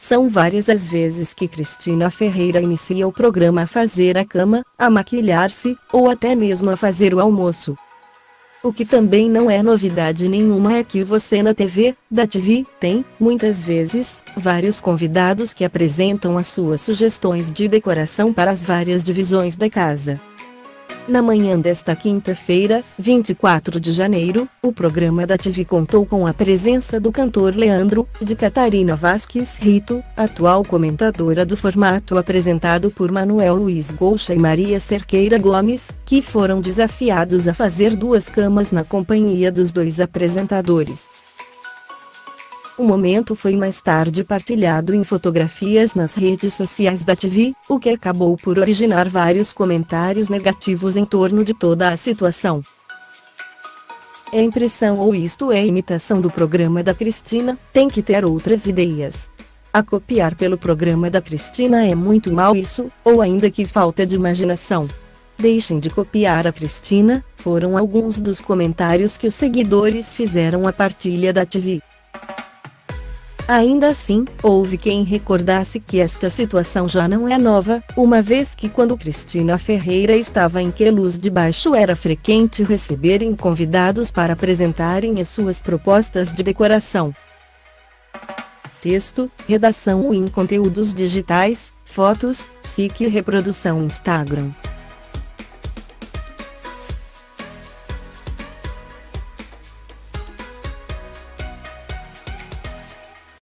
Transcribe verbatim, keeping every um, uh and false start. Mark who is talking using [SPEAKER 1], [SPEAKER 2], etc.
[SPEAKER 1] São várias as vezes que Cristina Ferreira inicia o programa a fazer a cama, a maquilhar-se, ou até mesmo a fazer o almoço. O que também não é novidade nenhuma é que você na T V, da T V, tem, muitas vezes, vários convidados que apresentam as suas sugestões de decoração para as várias divisões da casa. Na manhã desta quinta-feira, vinte e quatro de janeiro, o programa da T V contou com a presença do cantor Leandro, de Catarina Vasques Rito, atual comentadora do formato apresentado por Manuel Luiz Goucha e Maria Cerqueira Gomes, que foram desafiados a fazer duas camas na companhia dos dois apresentadores. O momento foi mais tarde partilhado em fotografias nas redes sociais da T V, o que acabou por originar vários comentários negativos em torno de toda a situação. É impressão ou isto é imitação do programa da Cristina, tem que ter outras ideias. A copiar pelo programa da Cristina é muito mal isso, ou ainda que falta de imaginação. Deixem de copiar a Cristina, foram alguns dos comentários que os seguidores fizeram à partilha da T V. Ainda assim, houve quem recordasse que esta situação já não é nova, uma vez que quando Cristina Ferreira estava em Queluz de Baixo era frequente receberem convidados para apresentarem as suas propostas de decoração. Texto, redação em conteúdos digitais, fotos, S I C e reprodução Instagram.